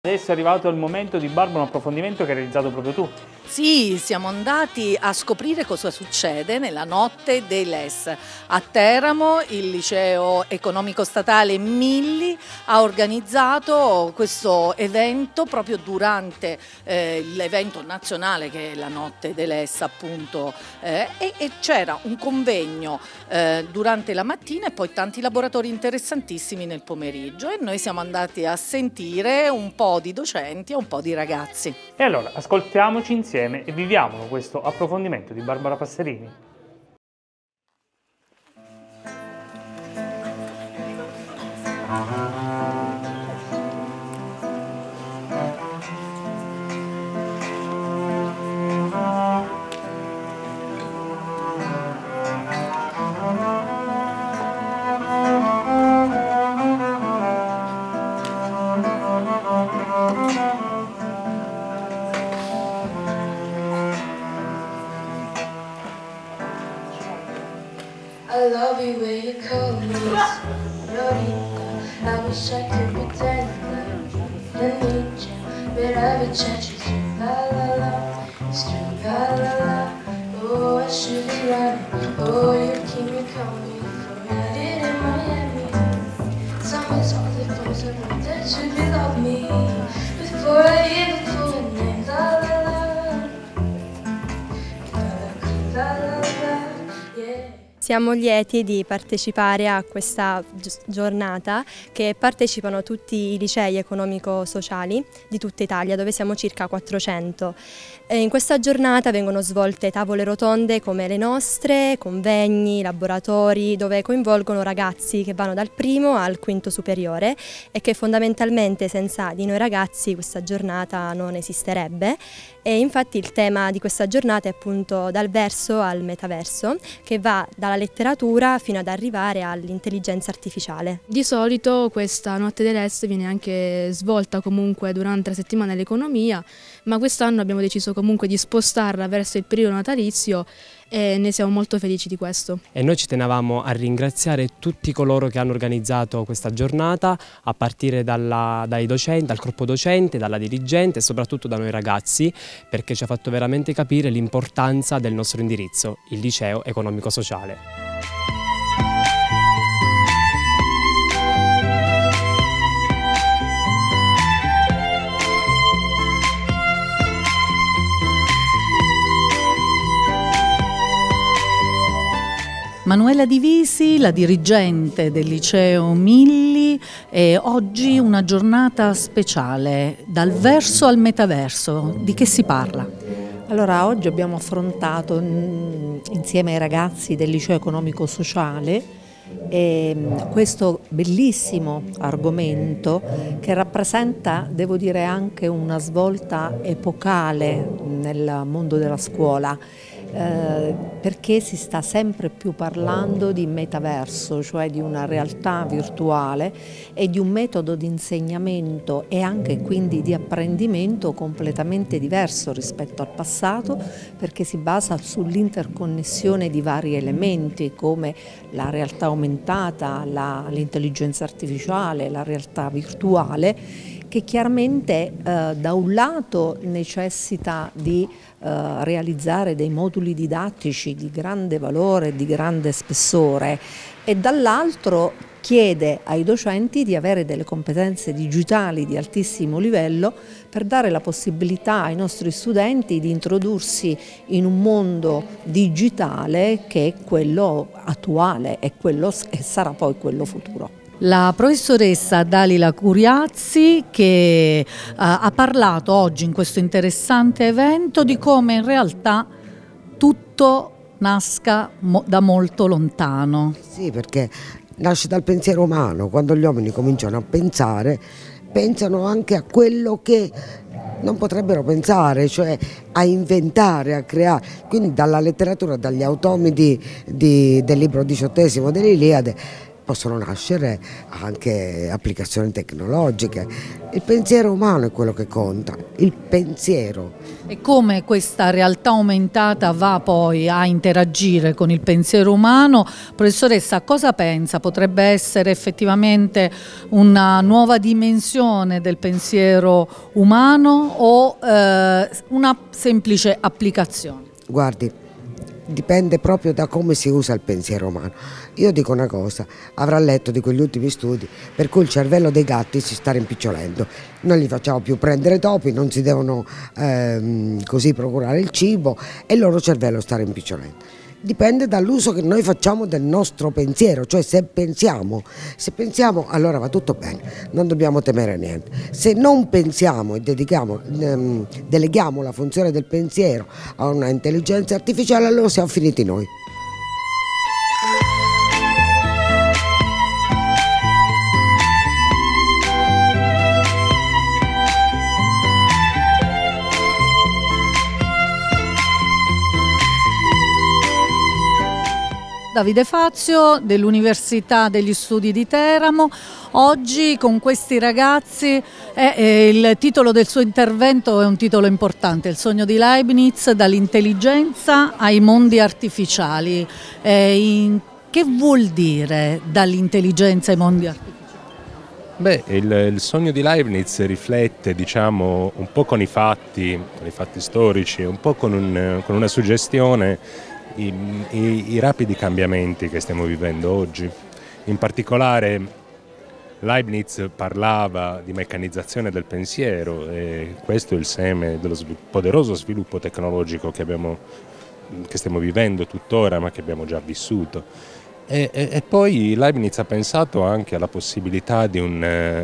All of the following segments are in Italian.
Adesso è arrivato il momento di Barbara, un approfondimento che hai realizzato proprio tu. Sì, siamo andati a scoprire cosa succede nella notte dei LES. A Teramo il liceo economico statale Milli ha organizzato questo evento proprio durante l'evento nazionale che è la notte dei LES appunto e c'era un convegno durante la mattina e poi tanti laboratori interessantissimi nel pomeriggio e noi siamo andati a sentire un po' di docenti e un po' di ragazzi. E allora ascoltiamoci insieme e viviamo questo approfondimento di Barbara Passerini. I love you when you call me Señorita. I wish I could pretend like I need you, but every chance is true, la la la, it's true, la la la. Oh, I should be running. Oh, you keep me coming for I did in Miami. Tell me all the things I know that you be love me before I even feel your name, la la la, la la la, yeah. Siamo lieti di partecipare a questa giornata che partecipano tutti i licei economico-sociali di tutta Italia, dove siamo circa 400. In questa giornata vengono svolte tavole rotonde come le nostre, convegni, laboratori, dove coinvolgono ragazzi che vanno dal primo al quinto superiore e che fondamentalmente senza di noi ragazzi questa giornata non esisterebbe. E infatti il tema di questa giornata è appunto dal verso al metaverso, che va dalla letteratura fino ad arrivare all'intelligenza artificiale. Di solito questa Notte dei LES viene anche svolta comunque durante la settimana dell'economia, ma quest'anno abbiamo deciso comunque di spostarla verso il periodo natalizio e ne siamo molto felici di questo. E noi ci tenevamo a ringraziare tutti coloro che hanno organizzato questa giornata, a partire dai docenti, dal corpo docente, dalla dirigente e soprattutto da noi ragazzi, perché ci ha fatto veramente capire l'importanza del nostro indirizzo, il liceo economico-sociale. Manuela Divisi, la dirigente del liceo Milli, e oggi una giornata speciale, dal verso al metaverso. Di che si parla? Allora, oggi abbiamo affrontato insieme ai ragazzi del liceo economico-sociale questo bellissimo argomento che rappresenta, devo dire, anche una svolta epocale nel mondo della scuola. Perché si sta sempre più parlando di metaverso, cioè di una realtà virtuale e di un metodo di insegnamento e anche quindi di apprendimento completamente diverso rispetto al passato, perché si basa sull'interconnessione di vari elementi come la realtà aumentata, l'intelligenza artificiale, la realtà virtuale, che chiaramente da un lato necessita di realizzare dei moduli didattici di grande valore, di grande spessore e dall'altro chiede ai docenti di avere delle competenze digitali di altissimo livello per dare la possibilità ai nostri studenti di introdursi in un mondo digitale che è quello attuale e sarà poi quello futuro. La professoressa Dalila Curiazzi che ha parlato oggi in questo interessante evento di come in realtà tutto nasca da molto lontano. Sì, perché nasce dal pensiero umano, quando gli uomini cominciano a pensare, pensano anche a quello che non potrebbero pensare, cioè a inventare, a creare. Quindi dalla letteratura, dagli automiti del libro XVIII dell'Iliade, possono nascere anche applicazioni tecnologiche. Il pensiero umano è quello che conta, il pensiero. E come questa realtà aumentata va poi a interagire con il pensiero umano? Professoressa, cosa pensa? Potrebbe essere effettivamente una nuova dimensione del pensiero umano o una semplice applicazione? Guardi, dipende proprio da come si usa il pensiero umano. Io dico una cosa, avrà letto di quegli ultimi studi per cui il cervello dei gatti si sta rimpicciolendo. Non gli facciamo più prendere topi, non si devono così procurare il cibo e il loro cervello sta rimpicciolendo. Dipende dall'uso che noi facciamo del nostro pensiero, cioè se pensiamo allora va tutto bene, non dobbiamo temere niente. Se non pensiamo e deleghiamo la funzione del pensiero a una intelligenza artificiale, allora siamo finiti noi. Davide Fazio dell'Università degli Studi di Teramo. Oggi con questi ragazzi il titolo del suo intervento è un titolo importante, Il sogno di Leibniz, dall'intelligenza ai mondi artificiali. Che vuol dire dall'intelligenza ai mondi artificiali? Beh, il sogno di Leibniz riflette, diciamo, un po' con i fatti storici, un po' con una suggestione i rapidi cambiamenti che stiamo vivendo oggi. In particolare Leibniz parlava di meccanizzazione del pensiero e questo è il seme dello poderoso sviluppo tecnologico che stiamo vivendo tuttora ma che abbiamo già vissuto. E poi Leibniz ha pensato anche alla possibilità di un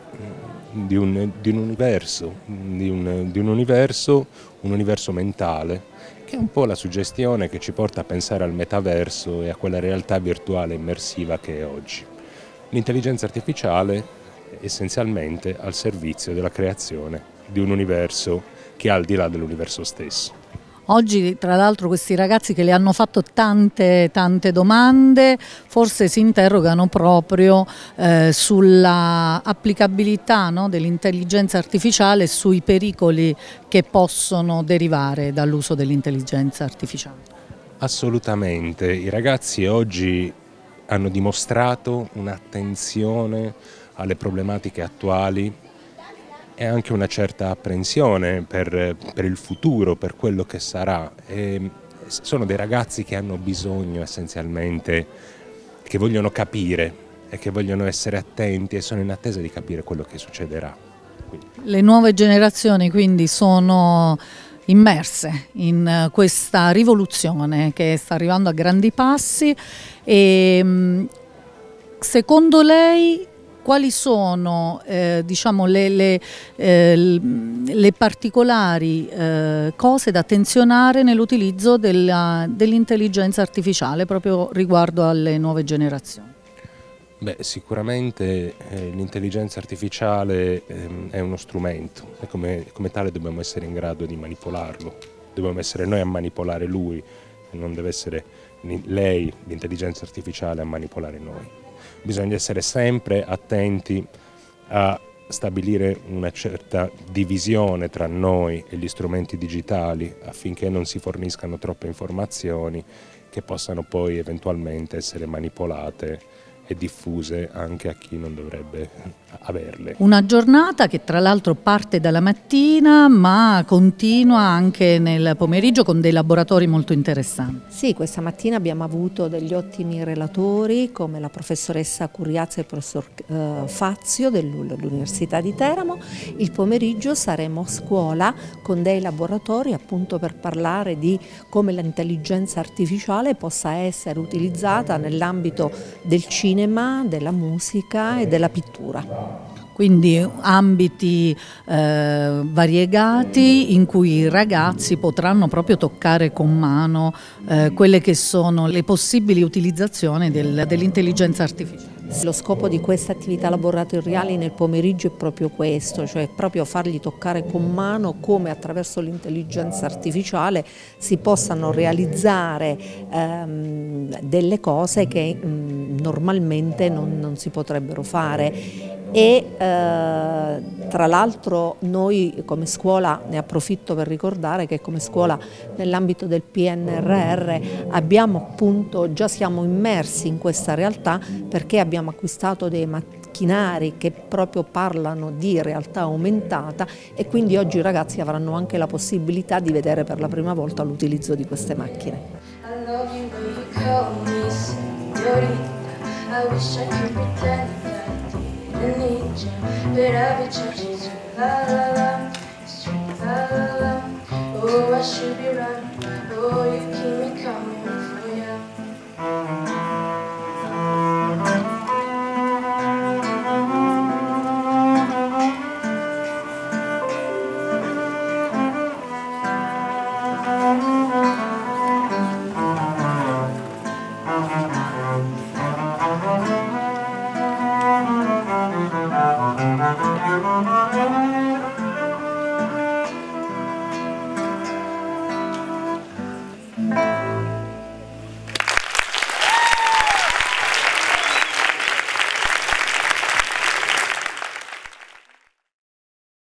universo mentale, che è un po' la suggestione che ci porta a pensare al metaverso e a quella realtà virtuale immersiva che è oggi. L'intelligenza artificiale è essenzialmente al servizio della creazione di un universo che è al di là dell'universo stesso. Oggi tra l'altro questi ragazzi che le hanno fatto tante domande forse si interrogano proprio sulla applicabilità, no, dell'intelligenza artificiale e sui pericoli che possono derivare dall'uso dell'intelligenza artificiale. Assolutamente, i ragazzi oggi hanno dimostrato un'attenzione alle problematiche attuali e anche una certa apprensione per il futuro, per quello che sarà. Sono dei ragazzi che hanno bisogno essenzialmente, che vogliono capire e che vogliono essere attenti e sono in attesa di capire quello che succederà. Le nuove generazioni quindi sono immerse in questa rivoluzione che sta arrivando a grandi passi e secondo lei quali sono diciamo, le particolari cose da attenzionare nell'utilizzo dell'intelligenza artificiale proprio riguardo alle nuove generazioni? Beh, sicuramente l'intelligenza artificiale è uno strumento e come tale dobbiamo essere in grado di manipolarlo, dobbiamo essere noi a manipolare lui e non deve essere lei, l'intelligenza artificiale, a manipolare noi. Bisogna essere sempre attenti a stabilire una certa divisione tra noi e gli strumenti digitali affinché non si forniscano troppe informazioni che possano poi eventualmente essere manipolate e diffuse anche a chi non dovrebbe averle. Una giornata che tra l'altro parte dalla mattina ma continua anche nel pomeriggio con dei laboratori molto interessanti. Sì, questa mattina abbiamo avuto degli ottimi relatori come la professoressa Curiazza e il professor Fazio dell'Università di Teramo. Il pomeriggio saremo a scuola con dei laboratori appunto per parlare di come l'intelligenza artificiale possa essere utilizzata nell'ambito del cinema, della musica e della pittura. Quindi ambiti variegati in cui i ragazzi potranno proprio toccare con mano quelle che sono le possibili utilizzazioni dell'intelligenza artificiale. Lo scopo di queste attività laboratoriali nel pomeriggio è proprio questo, cioè proprio fargli toccare con mano come attraverso l'intelligenza artificiale si possano realizzare delle cose che normalmente non si potrebbero fare. E tra l'altro noi come scuola, ne approfitto per ricordare che come scuola nell'ambito del PNRR abbiamo appunto, già siamo immersi in questa realtà perché abbiamo acquistato dei macchinari che proprio parlano di realtà aumentata e quindi oggi i ragazzi avranno anche la possibilità di vedere per la prima volta l'utilizzo di queste macchine. I love you when you call me señorita. I wish I could pretend that I didn't need you, but I've been changing.